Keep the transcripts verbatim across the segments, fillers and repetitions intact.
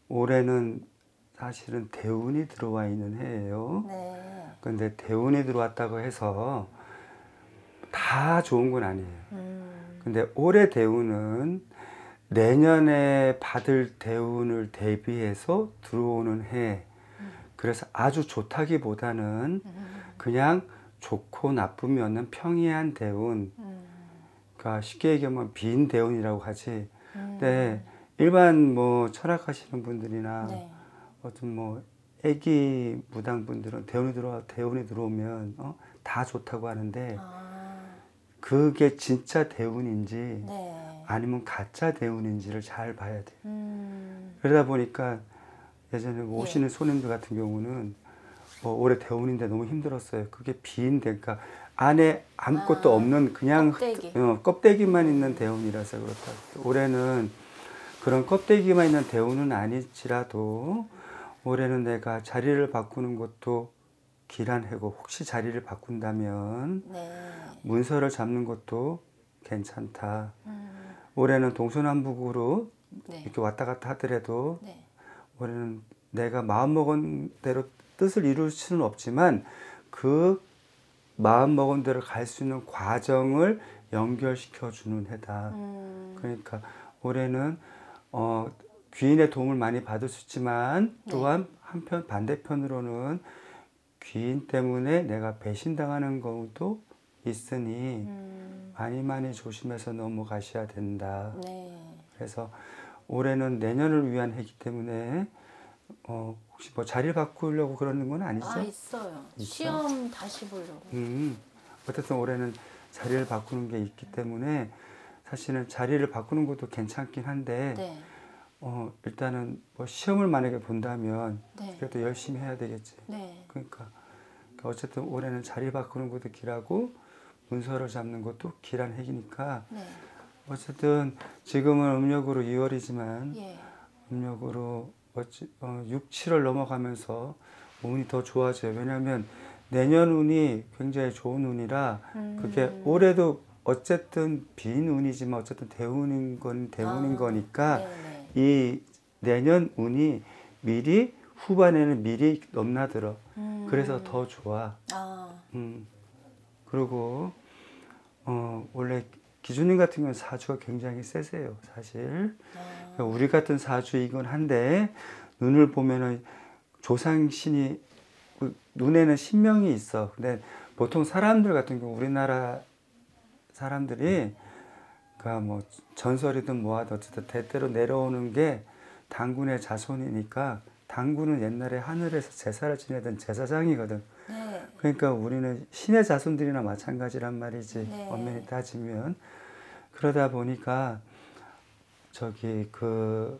올해는 사실은 대운이 들어와 있는 해예요. 네. 근데 대운이 들어왔다고 해서 다 좋은 건 아니에요. 음. 근데 올해 대운은 내년에 받을 대운을 대비해서 들어오는 해. 그래서 아주 좋다기보다는 그냥 좋고 나쁨이 없는 평이한 대운. 그러니까 쉽게 얘기하면 빈 대운이라고 하지. 근데 일반 뭐 철학하시는 분들이나 네. 어떤 뭐 애기 무당 분들은 대운이 들어 대운이 들어오면 어? 다 좋다고 하는데 아. 그게 진짜 대운인지 네. 아니면 가짜 대운인지를 잘 봐야 돼요. 음. 그러다 보니까 예전에 뭐 예. 오시는 손님들 같은 경우는 뭐 올해 대운인데 너무 힘들었어요. 그게 빈 대, 그러니까 안에 아무것도 아, 없는 그냥 껍데기. 흩- 어, 껍데기만 있는 대운이라서 그렇다. 올해는 그런 껍데기만 있는 대운은 아닐지라도 올해는 내가 자리를 바꾸는 것도 길한 해고, 혹시 자리를 바꾼다면 네. 문서를 잡는 것도 괜찮다. 음. 올해는 동서남북으로 네. 이렇게 왔다 갔다 하더라도 네. 올해는 내가 마음먹은 대로 뜻을 이룰 수는 없지만 그 마음먹은 대로 갈 수 있는 과정을 연결시켜 주는 해다. 음. 그러니까 올해는 어, 귀인의 도움을 많이 받을 수 있지만 또한 한편 반대편으로는 귀인 때문에 내가 배신당하는 경우도 있으니 음. 많이 많이 조심해서 넘어가셔야 된다. 네. 그래서 올해는 내년을 위한 해이기 때문에 어, 혹시 뭐 자리를 바꾸려고 그러는 건 아니죠? 아, 있어요. 있어? 시험 다시 보려고. 음, 어쨌든 올해는 자리를 바꾸는 게 있기 때문에 사실은 자리를 바꾸는 것도 괜찮긴 한데 네. 어, 일단은 뭐 시험을 만약에 본다면 네. 그래도 열심히 해야 되겠지. 네. 그러니까 어쨌든 올해는 자리 바꾸는 것도 길하고 문서를 잡는 것도 길한 해이니까 네. 어쨌든 지금은 음력으로 이월이지만 예. 음력으로 어찌, 어, 육, 칠월 넘어가면서 운이 더 좋아져요. 왜냐하면 내년 운이 굉장히 좋은 운이라 그게 음. 올해도 어쨌든 빈 운이지만 어쨌든 대운인 건 대운인 아, 거니까 네네. 이 내년 운이 미리 후반에는 미리 넘나들어. 음. 그래서 더 좋아. 아. 음. 그리고 어, 원래 기준님 같은 경우는 사주가 굉장히 세세요, 사실. 아. 그러니까 우리 같은 사주이긴 한데 눈을 보면은 조상신이 눈에는 신명이 있어. 근데 보통 사람들 같은 경우 우리나라 사람들이 그러니까 뭐 전설이든 뭐하든 어쨌든 대대로 내려오는 게 당군의 자손이니까 당군은 옛날에 하늘에서 제사를 지내던 제사장이거든. 네. 그러니까 우리는 신의 자손들이나 마찬가지란 말이지. 네. 엄연히 따지면. 그러다 보니까 저기 그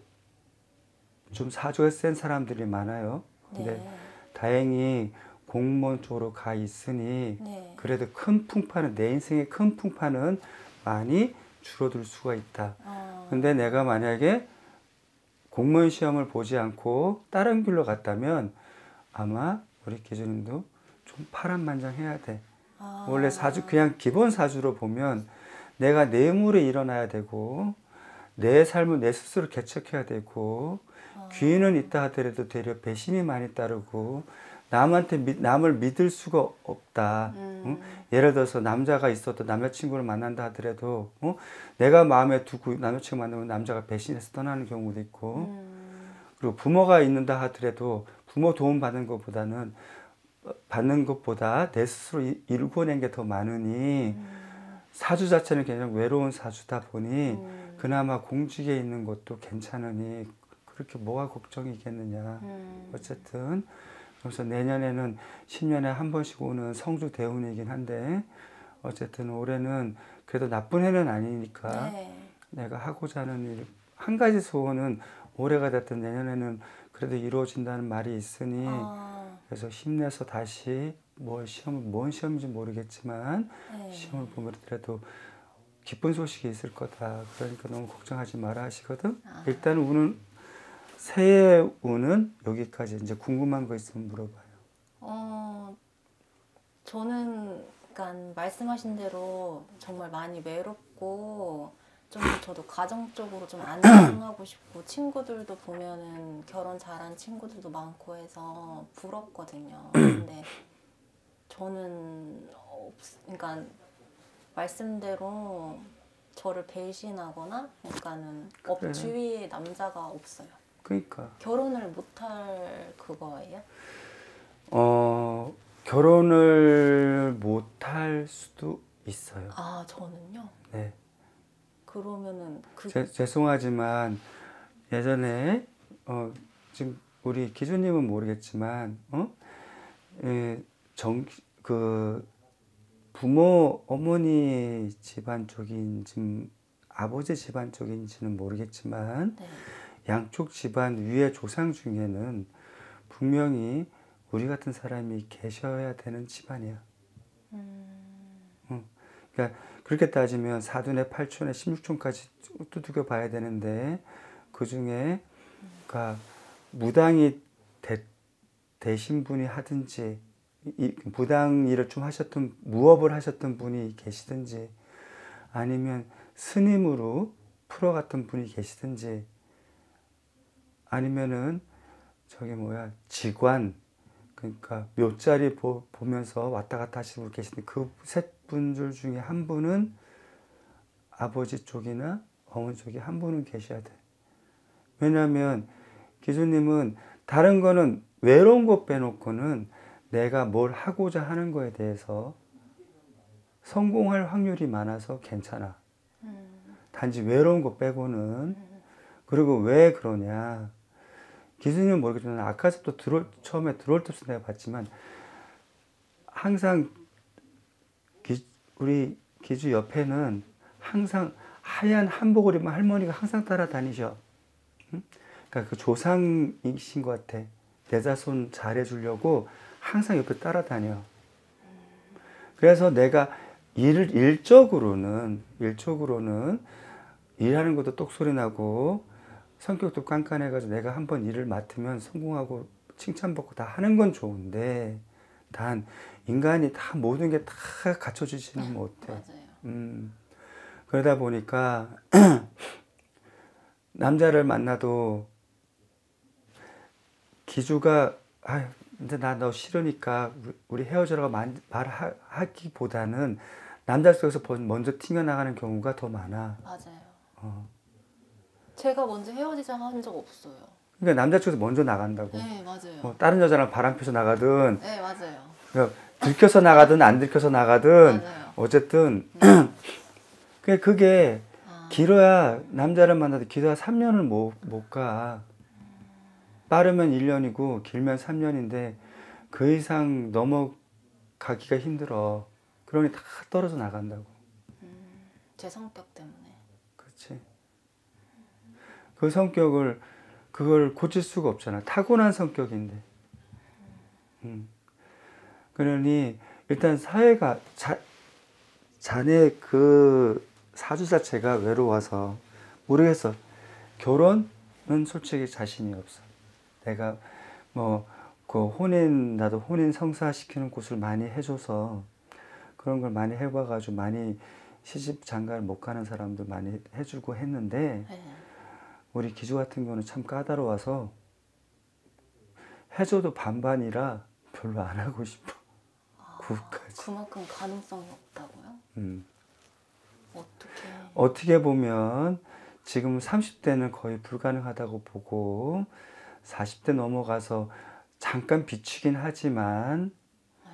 좀 사주가 센 사람들이 많아요. 근데 네. 다행히 공무원 쪽으로 가 있으니 네. 그래도 큰 풍파는 내 인생의 큰 풍파는 많이 줄어들 수가 있다. 아. 근데 내가 만약에 공무원 시험을 보지 않고 다른 길로 갔다면 아마 우리 기준님도 좀 파란만장해야 돼. 아. 원래 사주 그냥 기본 사주로 보면 내가 뇌물에 일어나야 되고 내 삶을 내 스스로 개척해야 되고 귀인은 있다 하더라도 되려 배신이 많이 따르고 남한테 미, 남을 믿을 수가 없다. 음. 응? 예를 들어서 남자가 있어도 남자친구를 만난다 하더라도 어? 내가 마음에 두고 남자친구 만나면 남자가 배신해서 떠나는 경우도 있고 음. 그리고 부모가 있는다 하더라도 부모 도움 받는 것보다는 받는 것보다 내 스스로 이- 이루고낸 게 더 많으니 음. 사주 자체는 그냥 외로운 사주다 보니 음. 그나마 공직에 있는 것도 괜찮으니 그렇게 뭐가 걱정이겠느냐. 음. 어쨌든 그래서 내년에는 십 년에 한 번씩 오는 성주 대운이긴 한데 어쨌든 올해는 그래도 나쁜 해는 아니니까 네. 내가 하고자 하는 일, 한 가지 소원은 올해가 됐든 내년에는 그래도 이루어진다는 말이 있으니 아. 그래서 힘내서 다시 뭘 시험, 뭔 시험인지 모르겠지만 네. 시험을 보더라도 기쁜 소식이 있을 거다. 그러니까 너무 걱정하지 마라 하시거든. 아. 일단 운은 새해 운은 여기까지. 이제 궁금한 거 있으면 물어봐요. 어, 저는 약간 말씀하신 대로 정말 많이 외롭고 좀 더 저도 가정적으로 좀 안정하고 싶고 친구들도 보면은 결혼 잘한 친구들도 많고 해서 부럽거든요. 근데 저는 없, 그러니까 말씀대로 저를 배신하거나 그러니까는 업 그래. 주위에 남자가 없어요. 그러니까 결혼을 못할 그거예요? 어 결혼을 못할 수도 있어요. 아 저는요. 네. 그러면은 그 제, 죄송하지만 예전에 어 지금 우리 기주님은 모르겠지만 어? 예, 정, 그 부모 어머니 집안 쪽인지 아버지 집안 쪽인지는 모르겠지만 네. 양쪽 집안 위의 조상 중에는 분명히 우리 같은 사람이 계셔야 되는 집안이야. 음, 어. 그러니까 그렇게 따지면 사둔의 팔촌의 십육촌까지 두들겨 봐야 되는데 그 중에 그러니까 무당이 되, 되신 분이 하든지 이, 무당 일을 좀 하셨던 무업을 하셨던 분이 계시든지 아니면 스님으로 풀어 갔던 분이 계시든지 아니면은 저기 뭐야 직관 그러니까 묘자리 보, 보면서 왔다 갔다 하시는 분 계시는데 그 셋 분들 중에 한 분은 아버지 쪽이나 어머니 쪽에 한 분은 계셔야 돼. 왜냐하면 기수님은 다른 거는 외로운 거 빼놓고는 내가 뭘 하고자 하는 거에 대해서 성공할 확률이 많아서 괜찮아. 음, 단지 외로운 거 빼고는. 그리고 왜 그러냐. 기수님은 모르겠지만 아까부터 들어올, 처음에 들어올 때부터 내가 봤지만 항상 기, 우리 기주 옆에는 항상 하얀 한복을 입은 할머니가 항상 따라다니셔. 응? 그러니까 그 조상이신 것 같아. 내 자손 잘해주려고 항상 옆에 따라다녀. 그래서 내가 일, 일적으로는, 일적으로는 일하는 것도 똑소리 나고 성격도 깐깐해가지고 내가 한번 일을 맡으면 성공하고 칭찬받고 다 하는 건 좋은데 단 인간이 다 모든 게 다 갖춰주지는 못해. 맞아요. 음, 그러다 보니까 남자를 만나도 기주가 아 근데 나 너 싫으니까 우리 헤어지라고 말하기보다는 남자 속에서 먼저 튕겨나가는 경우가 더 많아. 맞아요. 어. 제가 먼저 헤어지자 한 적 없어요. 그러니까 남자 쪽에서 먼저 나간다고. 네, 맞아요. 뭐 다른 여자랑 바람 펴서 나가든 네, 맞아요. 그러니까 들켜서 나가든 안 들켜서 나가든 맞아요. 어쨌든 네. 그게, 그게 아, 길어야 남자를 만나도 길어야 삼 년을 못, 못 가. 빠르면 일 년이고 길면 삼 년인데 그 이상 넘어가기가 힘들어. 그러니 다 떨어져 나간다고. 제 성격 때문에. 그렇지. 그 성격을 그걸 고칠 수가 없잖아. 타고난 성격인데. 음. 그러니 일단 사회가 자, 자네 그 사주 자체가 외로워서 모르겠어. 결혼은 솔직히 자신이 없어. 내가 뭐 그 혼인 나도 혼인 성사시키는 곳을 많이 해줘서 그런 걸 많이 해봐가지고 많이 시집 장가를 못 가는 사람들 많이 해주고 했는데 네. 우리 기주 같은 경우는 참 까다로워서 해줘도 반반이라 별로 안 하고 싶어. 아, 구까지. 그만큼 가능성이 없다고요? 음. 어떻게? 어떻게 보면 지금 삼십 대는 거의 불가능하다고 보고 사십 대 넘어가서 잠깐 비추긴 하지만 네.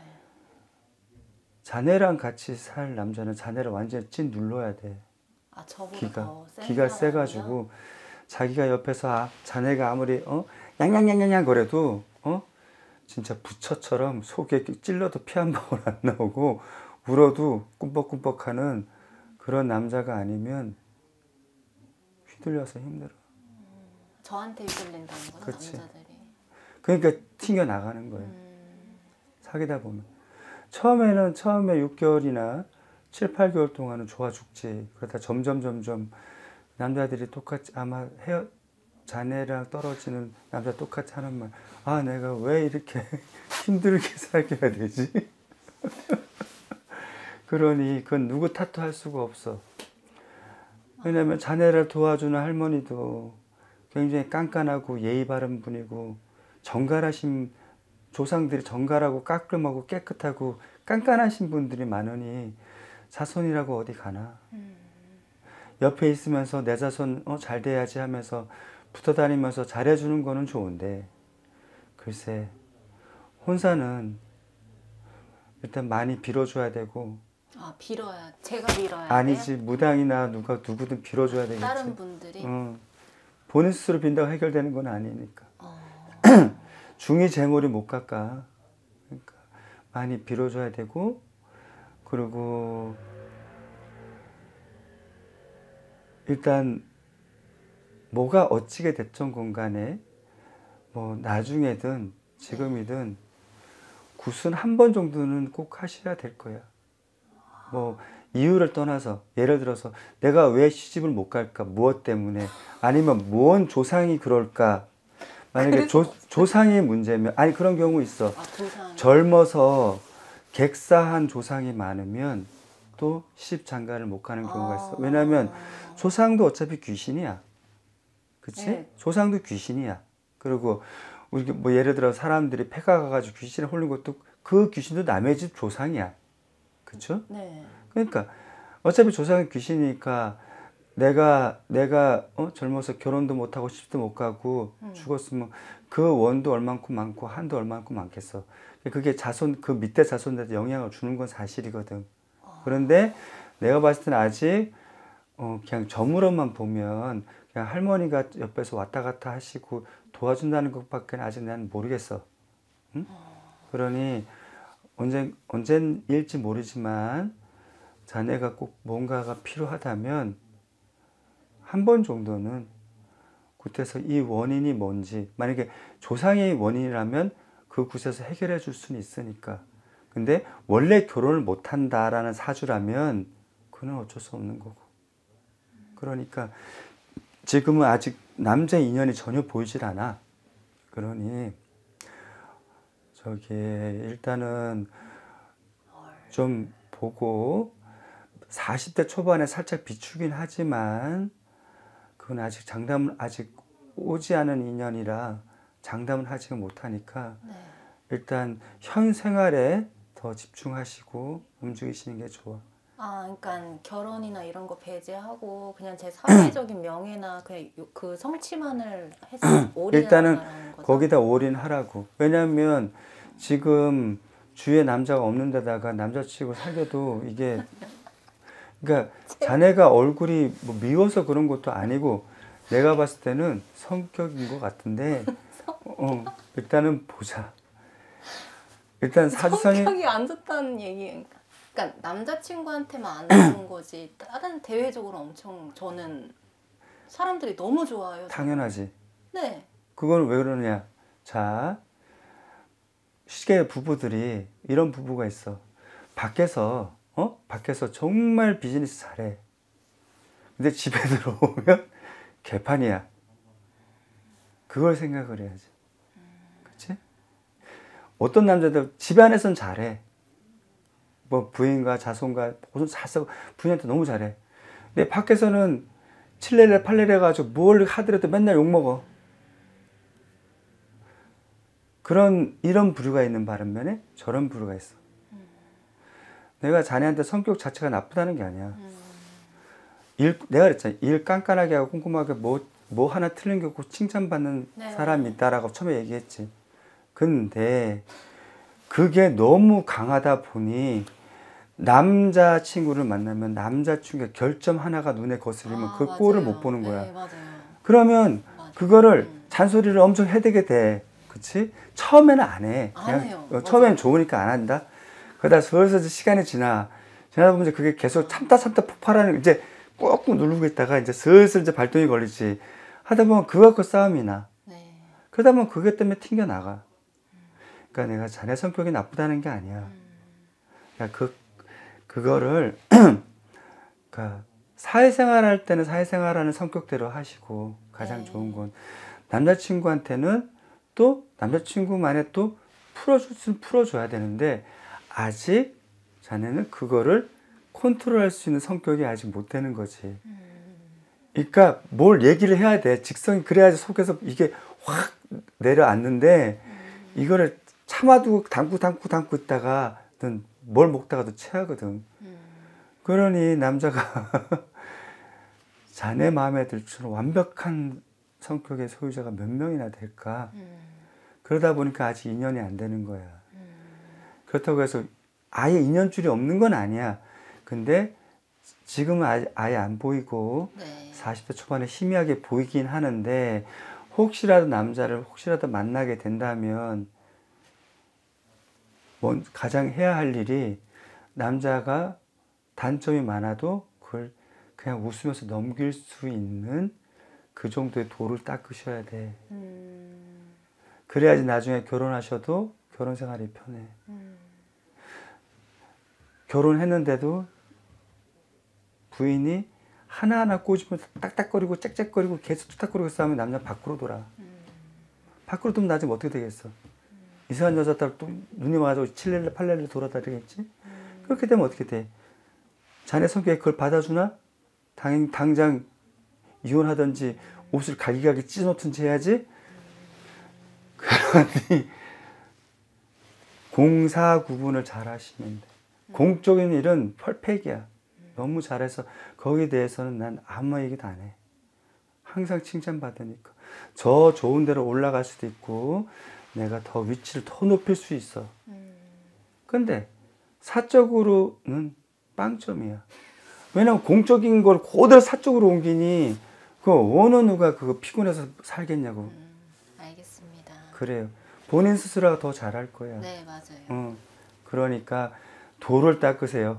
자네랑 같이 살 남자는 자네를 완전히 찐 눌러야 돼. 아, 저보다 기가 더 센 기가 사람이요? 세가지고 자기가 옆에서 아, 자네가 아무리 어 양양양양양 거려도 어 진짜 부처처럼 속에 찔러도 피 한 방울 안 나오고 울어도 꿈뻑꿈뻑하는 그런 남자가 아니면 휘둘려서 힘들어. 저한테 휘둘린다는 거죠, 그치. 남자들이. 그러니까 튕겨 나가는 거예요. 음, 사귀다 보면 처음에는 처음에 육 개월이나 칠, 팔 개월 동안은 좋아 죽지. 그러다 점점 점점 남자들이 똑같이 아마 헤어 자네랑 떨어지는 남자 똑같이 하는 말. 아 내가 왜 이렇게 힘들게 살게 해야 되지? 그러니 그건 누구 탓도 할 수가 없어. 왜냐면 자네를 도와주는 할머니도 굉장히 깐깐하고 예의 바른 분이고 정갈하신 조상들이 정갈하고 깔끔하고 깨끗하고 깐깐하신 분들이 많으니 자손이라고 어디 가나. 음. 옆에 있으면서 내 자손 어, 잘 돼야지 하면서 붙어 다니면서 잘해주는 거는 좋은데 글쎄 혼사는 일단 많이 빌어줘야 되고 아 빌어야 제가 빌어야 아니지 돼요? 무당이나 누가 누구든 빌어줘야 되겠지. 다른 분들이 어, 본인 스스로 빈다고 해결되는 건 아니니까. 어. 중이 재물이 못 깎아. 그러니까 많이 빌어줘야 되고 그리고 일단 뭐가 어찌게 됐던 공간에 뭐 나중에든 지금이든 굿은 한 번 정도는 꼭 하셔야 될 거야. 뭐 이유를 떠나서 예를 들어서 내가 왜 시집을 못 갈까 무엇 때문에 아니면 무언 조상이 그럴까 만약에 조, 조상이 문제면 아니 그런 경우 있어. 아, 조상. 젊어서 객사한 조상이 많으면 또 시집 장가를 못 가는 경우가 있어. 왜냐하면 조상도 어차피 귀신이야. 그치? 네. 조상도 귀신이야. 그리고 우리 뭐 예를 들어 사람들이 폐가 가가지고 귀신에 홀린 것도 그 귀신도 남의 집 조상이야. 그쵸? 네. 그러니까 어차피 조상은 귀신이니까 내가 내가 어? 젊어서 결혼도 못 하고 시집도 못 가고 음. 죽었으면 그 원도 얼만큼 많고 한도 얼만큼 많겠어. 그게 자손 그 밑에 자손들한테 영향을 주는 건 사실이거든. 그런데 내가 봤을 때는 아직 어, 그냥 점으로만 보면 그냥 할머니가 옆에서 왔다 갔다 하시고 도와준다는 것밖에 아직 난 모르겠어. 응? 그러니 언제 언젠일지 모르지만 자네가 꼭 뭔가가 필요하다면 한 번 정도는 굿에서 이 원인이 뭔지 만약에 조상의 원인이라면 그 굿에서 해결해 줄 수는 있으니까. 근데 원래 결혼을 못 한다라는 사주라면 그는 어쩔 수 없는 거고. 그러니까 지금은 아직 남자 인연이 전혀 보이질 않아. 그러니 저기 일단은 좀 보고 사십 대 초반에 살짝 비추긴 하지만 그건 아직 장담은 아직 오지 않은 인연이라 장담은 하지 못하니까 네. 일단 현 생활에 더 집중하시고 움직이시는 게 좋아. 아, 그러니까 결혼이나 이런 거 배제하고 그냥 제 사회적인 명예나 그냥 요- 그 성취만을 해서 일단은 올인하라는 거죠. 거기다 올인하라고. 왜냐하면 지금 주위에 남자가 없는 데다가 남자치고 사귀어도 이게 그러니까 자네가 얼굴이 뭐 미워서 그런 것도 아니고 내가 봤을 때는 성격인 것 같은데 어, 일단은 보자. 일단 사주상이 성격이 안 좋다는 얘기. 그러니까 남자친구한테만 안 좋은 거지. 다른 대외적으로 엄청 저는 사람들이 너무 좋아요. 당연하지. 네. 그건 왜 그러냐. 자, 시계 부부들이 이런 부부가 있어. 밖에서 어? 밖에서 정말 비즈니스 잘해. 근데 집에 들어오면 개판이야. 그걸 생각을 해야지. 그치? 어떤 남자들 집 안에서는 잘해. 뭐 부인과 자손과 모든 잘 쓰고 부인한테 너무 잘해. 근데 밖에서는 칠레레 팔레레 가지고 뭘 하더라도 맨날 욕먹어. 그런 이런 부류가 있는 반면에 저런 부류가 있어. 내가 자네한테 성격 자체가 나쁘다는 게 아니야. 음. 일, 내가 그랬잖아. 일 깐깐하게 하고 꼼꼼하게 뭐, 뭐 하나 틀린 게 없고 칭찬받는 네. 사람이 있다라고 처음에 얘기했지. 근데 그게 너무 강하다 보니 남자친구를 만나면 남자친구가 결점 하나가 눈에 거슬리면 아, 그 맞아요. 꼴을 못 보는 거야. 네, 맞아요. 그러면 맞아요. 그거를 음. 잔소리를 엄청 해대게 돼. 그치? 처음에는 안 해. 안 그냥 해요. 어, 처음에는 맞아요. 좋으니까 안 한다. 그러다 슬슬 시간이 지나. 지나다 보면 이제 그게 계속 참다 참다 폭발하는, 이제 꾹꾹 누르고 있다가 이제 슬슬 이제 발동이 걸리지. 하다 보면 그거 갖고 싸움이 나. 네. 그러다 보면 그것 때문에 튕겨나가. 그러니까 내가 자네 성격이 나쁘다는 게 아니야. 그러니까 그, 그거를, 그러니까 사회생활 할 때는 사회생활하는 성격대로 하시고, 가장 네. 좋은 건 남자친구한테는 또 남자친구만의 또 풀어줄 수 풀어줘야 되는데, 아직 자네는 그거를 컨트롤할 수 있는 성격이 아직 못 되는 거지. 그러니까 뭘 얘기를 해야 돼. 직성이 그래야지 속에서 이게 확 내려앉는데 음. 이거를 참아두고 담고 담고 담고 있다가는 뭘 먹다가도 체하거든. 음. 그러니 남자가 자네 마음에 들 줄은 완벽한 성격의 소유자가 몇 명이나 될까? 음. 그러다 보니까 아직 인연이 안 되는 거야. 음. 그렇다고 해서 아예 인연줄이 없는 건 아니야. 근데 지금은 아예, 아예 안 보이고 네. 사십 대 초반에 희미하게 보이긴 하는데 혹시라도 남자를 혹시라도 만나게 된다면 뭐 가장 해야 할 일이 남자가 단점이 많아도 그걸 그냥 웃으면서 넘길 수 있는 그 정도의 도를 닦으셔야 돼. 음. 그래야지 나중에 결혼하셔도 결혼 생활이 편해. 음. 결혼했는데도 부인이 하나하나 꼬집으면서 딱딱거리고 짹짹거리고 계속 툭탁거리고 싸우면 남자는 밖으로 돌아. 음. 밖으로 돌면 나중에 어떻게 되겠어? 이상한 여자 따라 또 눈이 와가지고 칠레를 팔레를 돌아다니겠지? 음. 그렇게 되면 어떻게 돼? 자네 성격이 그걸 받아주나? 당, 당장 이혼하든지 옷을 갈기갈기 찢어놓든지 해야지? 그러니 공사 구분을 잘 하시면 돼. 공적인 일은 펄펙이야. 너무 잘해서 거기에 대해서는 난 아무 얘기도 안 해. 항상 칭찬받으니까. 저 좋은 데로 올라갈 수도 있고 내가 더 위치를 더 높일 수 있어. 근데 사적으로는 빵점이야. 왜냐면 공적인 걸 그대로 사적으로 옮기니 그 어느 누가 그거 피곤해서 살겠냐고. 음. 알겠습니다. 그래요. 본인 스스로가 더 잘할 거야. 네, 맞아요. 어, 그러니까 도를 닦으세요.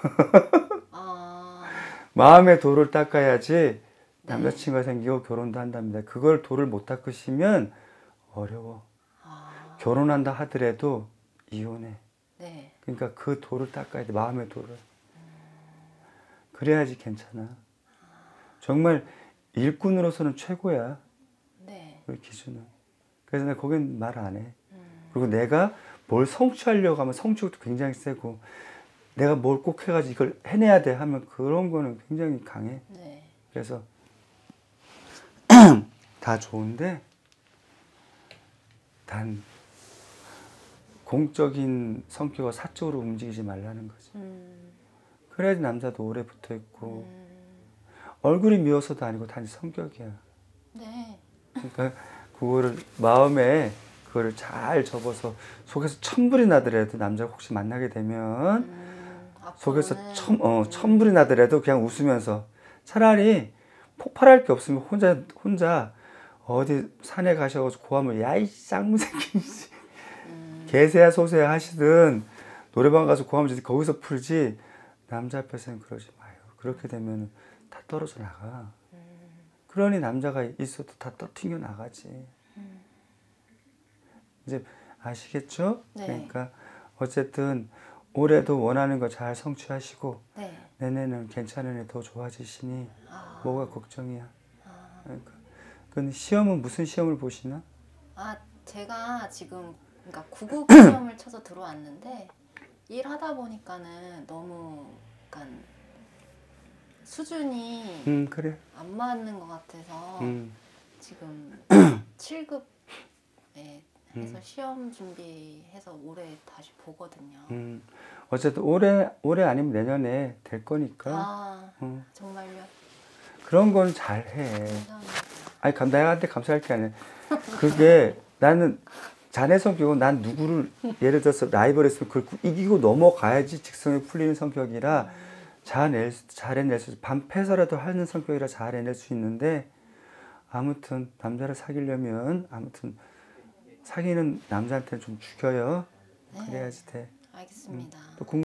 아. 마음의 도를 닦아야지 네. 남자친구가 생기고 결혼도 한답니다. 그걸 도를 못 닦으시면 어려워. 아. 결혼한다 하더라도 이혼해. 네. 그러니까 그 도를 닦아야 돼. 마음의 도를. 그래야지 괜찮아. 정말 일꾼으로서는 최고야. 네. 우리 기준은. 그래서 내가 거긴 말 안 해. 음. 그리고 내가 뭘 성취하려고 하면 성취도 굉장히 세고 내가 뭘 꼭 해가지고 이걸 해내야 돼 하면 그런 거는 굉장히 강해. 네. 그래서 다 좋은데 단 공적인 성격과 사적으로 움직이지 말라는 거지. 음. 그래야지 남자도 오래 붙어 있고 음. 얼굴이 미워서도 아니고 단지 성격이야. 네. 그러니까 그거를 마음에 그거를 잘 접어서 속에서 천불이 나더라도 남자가 혹시 만나게 되면 음. 속에서 앞으로는 천, 어, 음. 천불이 나더라도 그냥 웃으면서 차라리 폭발할 게 없으면 혼자 혼자 어디 산에 가셔가지고 고하면 야이 쌍무새끼 음. 개새야 소새야 하시든 노래방 가서 고하면 거기서 풀지 남자 앞에서는 그러지 마요. 그렇게 되면 다 떨어져 나가. 음. 그러니 남자가 있어도 다 떠튕겨 나가지. 음. 이제 아시겠죠? 네. 그러니까 어쨌든 올해도 원하는 거 잘 성취하시고 네. 내년에는 괜찮은 애 더 좋아지시니 아. 뭐가 걱정이야. 아. 그러니까 근데 시험은 무슨 시험을 보시나? 아, 제가 지금 그러니까 구급 시험을 쳐서 들어왔는데 일하다 보니까는 너무 약간 수준이 음 그래. 안 맞는 것 같아서 음, 지금 칠 급에 해서 시험 준비해서 올해 다시 보거든요. 음. 어쨌든 올해 올해 아니면 내년에 될 거니까 아, 어. 정말요? 그런 건 잘해. 감사합니다. 아니 감 나한테 감사할 게 아니라 그게 나는 자네 성격은 난 누구를 예를 들어서 라이벌 했으면 그걸 이기고 넘어가야지 직성이 풀리는 성격이라 잘낼 수- 잘해낼 수 밤 패서라도 하는 성격이라 잘해낼 수 있는데 아무튼 남자를 사귀려면 아무튼 사귀는 남자한테는 좀 죽여요. 네. 그래야지 돼. 알겠습니다. 또 궁-